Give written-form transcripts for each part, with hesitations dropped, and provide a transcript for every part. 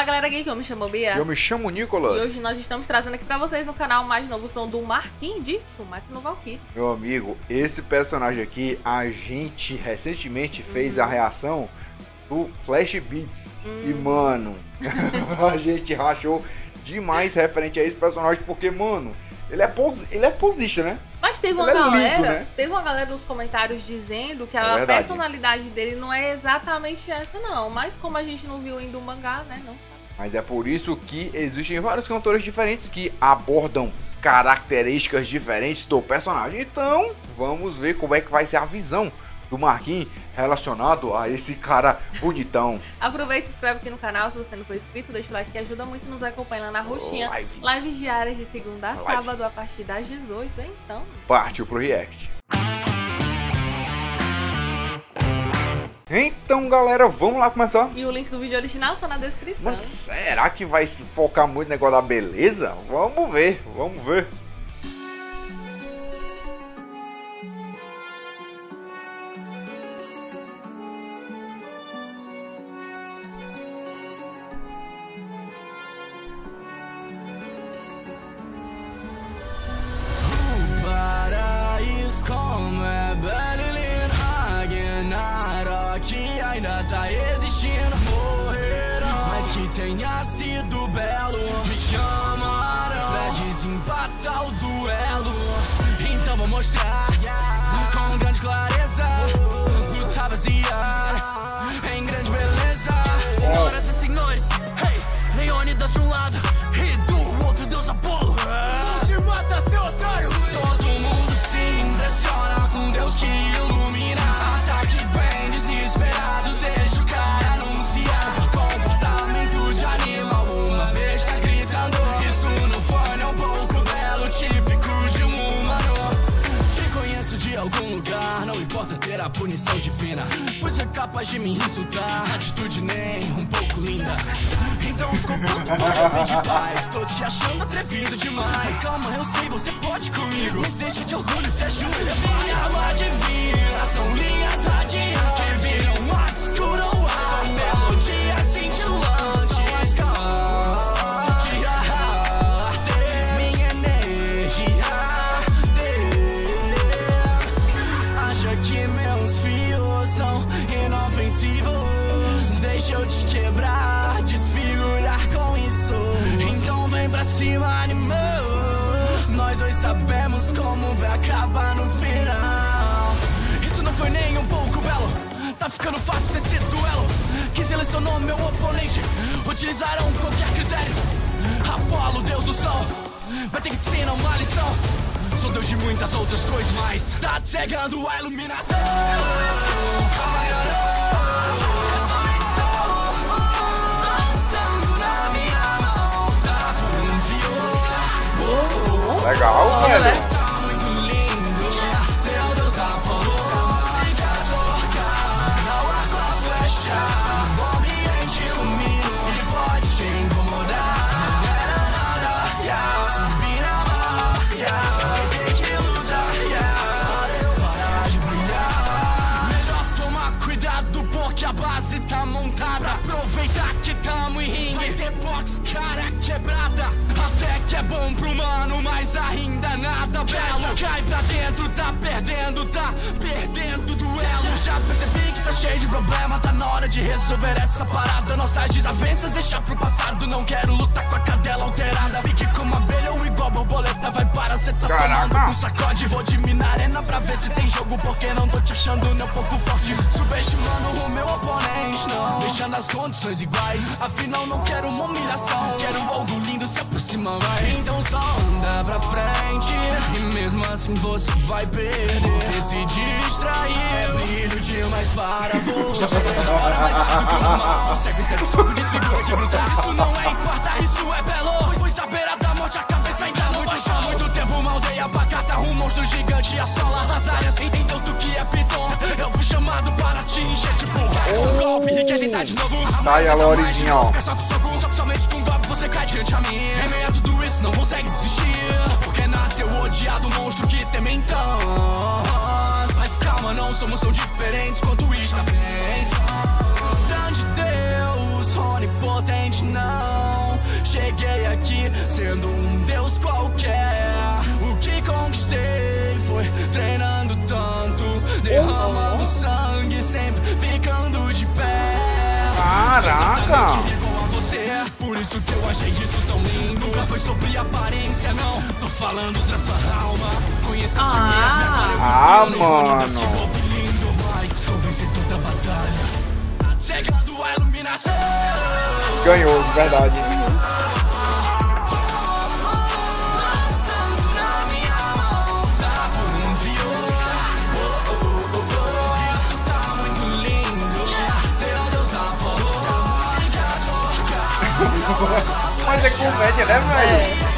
Fala galera geek, eu me chamo Bia. Eu me chamo Nicolas. E hoje nós estamos trazendo aqui pra vocês no canal mais novo som do Marquinhos de Shumatsu no Valkyrie. Meu amigo, esse personagem aqui, a gente recentemente fez a reação do Flash Beats. E mano, a gente rachou demais referente a esse personagem, porque mano, ele é posista, né? Mas teve uma galera nos comentários dizendo que a personalidade dele não é exatamente essa não, mas como a gente não viu ainda o mangá, né, não. Mas é por isso que existem vários cantores diferentes que abordam características diferentes do personagem. Então, vamos ver como é que vai ser a visão do Marquinhos relacionado a esse cara bonitão. Aproveita e se inscreve aqui no canal se você não for inscrito, deixa o like que ajuda muito, nos acompanha lá na roxinha. Lives diárias de segunda a sábado a partir das 18, então. Partiu pro react. Então galera, vamos lá começar. E o link do vídeo original tá na descrição. Mas será que vai se focar muito no negócio da beleza? Vamos ver, vamos ver. Ainda tá existindo, morrerão, mas que tenha sido belo, me chamaram pra desempatar o duelo. Então vou mostrar com grande clareza, luta vazia em grande beleza. Senhoras e senhores, hey, Leônidas de um lado e do outro Deus Apolo. Não te mata, seu otário. Todo mundo se impressiona com Deus que ilumina. Ataque bem desesperado, deixa o cara anunciar. Comportamento de animal, uma besta gritando. Isso não foi nem um pouco belo, típico de um humano. Te conheço de algum lugar, não importa ter a punição divina, pois é capaz de me insultar, atitude nem um pouco linda. Então ficou puto porque eu pedi paz. Tô te achando atrevido demais. Mas calma, eu sei, você pode comigo, mas deixa de orgulho, se ajoelha. Minha arma divina, são linhas radiantes que viram ar, escuram ar. São melodias cintilantes, são as de arte, minha energia. Acha que meus fios são inofensivos? Deixa eu te quebrar, desfigurar com isso. Então vem pra cima, animal. Nós dois sabemos como vai acabar no final. Isso não foi nem um pouco belo. Tá ficando fácil esse duelo. Que selecionou meu oponente, utilizaram qualquer critério. Apolo, Deus do sol, vai ter que te ensinar uma lição. Sou Deus de muitas outras coisas, mas tá te cegando a iluminação. Legal, velho. Tá muito lindo, seu Deus Apolo. Sua música toca, não há com a flecha. O ambiente ilumina, ele pode te incomodar. Subir na marra, vai ter que lutar. Para eu parar de brilhar. Melhor tomar cuidado porque a base tá montada. Aproveitar que tamo em ringue, vai ter box, cara quebrada. Até que é bom pro mano, mas ainda nada belo. Cai pra dentro, tá perdendo o duelo. Já percebi que tá cheio de problema, tá na hora de resolver essa parada. Nossas desavenças deixar pro passado, não quero lutar com a cadela alterada. Pique como abelha ou igual borboleta, vai para, cê tá tomando um sacode. Vou diminuir na arena pra ver se tem jogo, porque não tô te achando nem um pouco forte. Subestimando o meu oponente, não, deixando as condições iguais. Afinal não quero uma humilhação, quero algo lindo se aproximar, vai. Então só anda pra frente, e mesmo assim você vai perder. Porque se distrair é brilho demais para você. Já foi passando a hora mais rápido que o normal. Segue soco, desfigura que brutal. Isso não é Esparta, isso é belo. Pois à beira da morte a cabeça ainda não baixou. Há muito tempo uma aldeia pacata, um monstro gigante assola as áreas. Então tu que é piton, eu fui chamado para te encher de porra. Um golpe e que ele tá de novo. Tá aí a lorezinha, ó. Somente com um golpe você cai diante a mim. Em meio a tudo isso não consegue desistir, porque nasceu o odiado monstro que temem então. Mas calma, não somos tão diferentes quanto está pensando. Grande Deus, Rony onipotente, não. Cheguei aqui sendo um deus qualquer. O que conquistei foi treinando tanto, derramando sangue, sempre ficando de pé. Caraca! Por isso que eu achei isso tão lindo. Nunca foi sobre aparência, não. Tô falando da sua alma. Conheço de mesmo, agora eu viciano. Mano. Que golpe lindo, mas sou vencedor da batalha. Chegando a iluminação. Ganhou, de verdade. Mas é comédia, né, velho?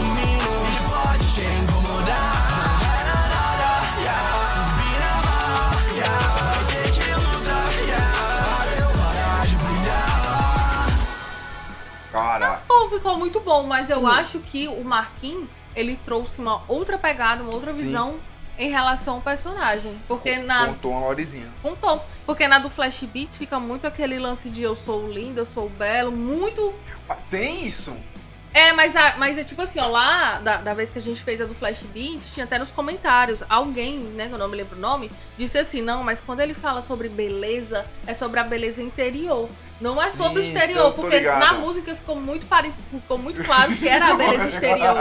Cara, ficou muito bom, mas eu acho que o Marquinhos, ele trouxe uma outra pegada, uma outra visão em relação ao personagem. Porque contou uma lorezinha. Contou. Porque na do Flash Beats fica muito aquele lance de eu sou lindo, eu sou belo, muito... Tem isso? É, mas é tipo assim, ó, lá da vez que a gente fez a do Flash Beats, tinha até nos comentários, alguém, né, que eu não me lembro o nome, disse assim, não, mas quando ele fala sobre beleza, é sobre a beleza interior. Não é sobre o exterior, porque na música ficou muito claro que era a beleza exterior.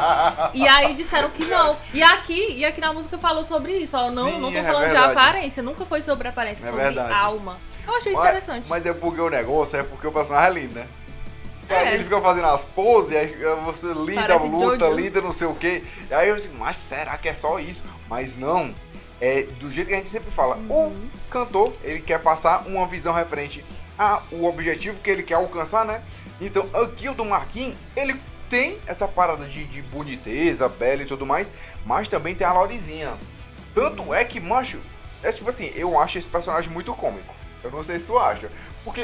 E aí disseram que não. E aqui na música falou sobre isso, ó, não tô falando de aparência, nunca foi sobre aparência, sobre alma. Eu achei isso interessante. Mas é porque o negócio é porque o personagem é lindo, né? Aí ele fica fazendo as poses, aí você linda, parece luta, Jojo. Linda, não sei o que. Aí eu digo, mas será que é só isso? Mas não. É do jeito que a gente sempre fala. O cantor, ele quer passar uma visão referente ao objetivo que ele quer alcançar, né? Então aqui o do Marquinhos, ele tem essa parada de boniteza, bela e tudo mais, mas também tem a lorezinha. Tanto é que, macho, é tipo assim, eu acho esse personagem muito cômico. Eu não sei se tu acha. Porque...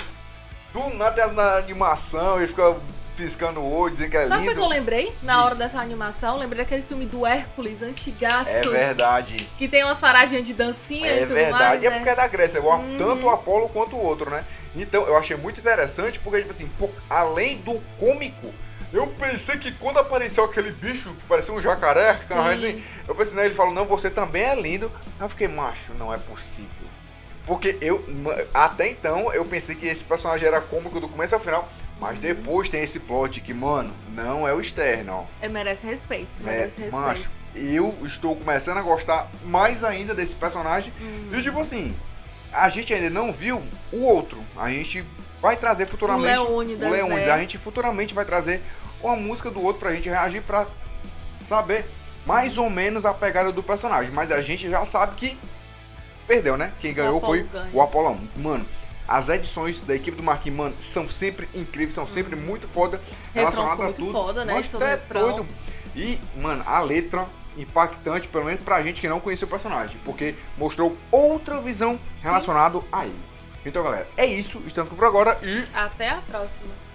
do nada na animação, ele fica piscando o olho, dizendo que é lindo. Sabe o que eu lembrei na hora dessa animação? Lembrei daquele filme do Hércules, antigaço. É verdade. Que tem umas paradinhas de dancinha e tudo mais. É verdade, é porque é da Grécia, tanto o Apolo quanto o outro, né? Então, eu achei muito interessante, porque, tipo assim, além do cômico, eu pensei que quando apareceu aquele bicho que parecia um jacaré, assim, eu pensei, né, ele falou, não, você também é lindo. Aí eu fiquei, macho, não é possível. Porque até então, eu pensei que esse personagem era cômico do começo ao final, mas depois tem esse plot que, mano, não é o externo. Merece respeito, merece respeito. Macho, eu estou começando a gostar mais ainda desse personagem. E tipo assim, a gente ainda não viu o outro. A gente vai trazer futuramente o Leônidas. A gente futuramente vai trazer uma música do outro pra gente reagir, pra saber mais ou menos a pegada do personagem. Mas a gente já sabe que perdeu, né? Quem ganhou foi o Apolão. Mano, as edições da equipe do Marquinhos, mano, são sempre incríveis, são sempre muito foda, relacionadas a tudo. Foda, né? Mas é doido. E, mano, a letra impactante, pelo menos pra gente que não conhecia o personagem, porque mostrou outra visão relacionada a ele. Então, galera, é isso. Estamos por agora e até a próxima.